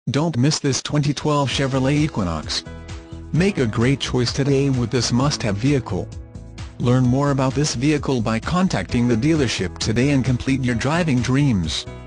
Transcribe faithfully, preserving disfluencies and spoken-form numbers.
Don't miss this twenty twelve Chevrolet Equinox. Make a great choice today with this must-have vehicle. Learn more about this vehicle by contacting the dealership today and complete your driving dreams.